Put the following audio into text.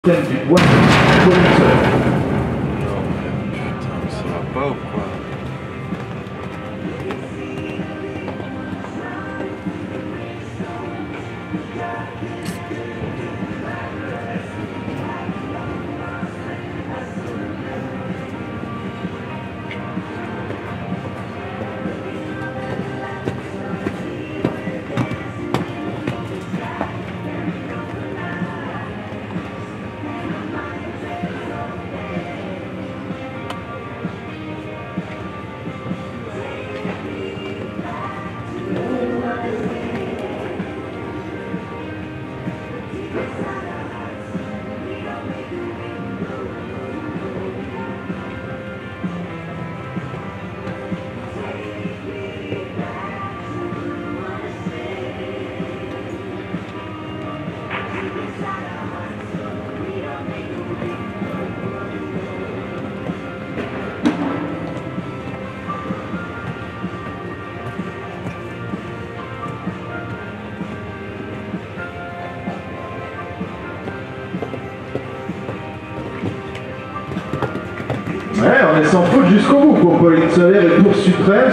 thème du bois Pulitzer. Non mais putain, ça va pas ou quoi? Ouais, on est sans faute jusqu'au bout pour Pulitzer et Tour suprême.